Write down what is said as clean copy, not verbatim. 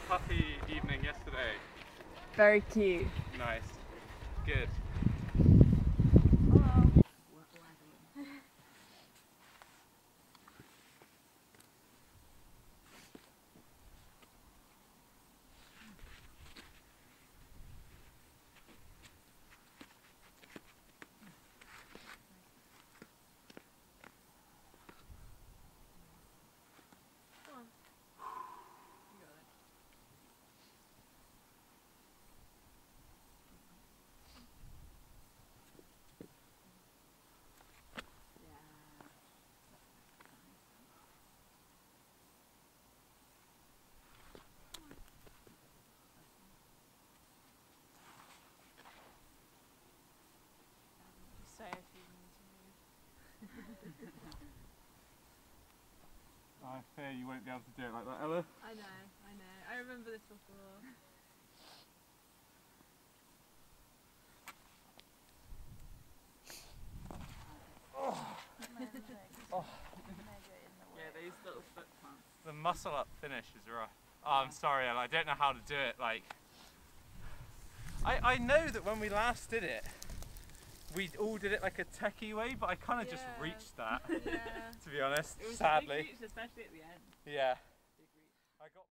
puppy evening yesterday? Very cute. Nice. Good. Say if you need to move. I fear you won't be able to do it like that, Ella. I know. I remember this before. Yeah, these little foot plants. The muscle up finish is rough. Oh, I'm sorry, Ella, I don't know how to do it. Like, I know that when we last did it, we all did it like a techie way, but I kind of just reached that, Yeah. to be honest, It was sadly. a big reach, especially at the end. Yeah. Big reach. I got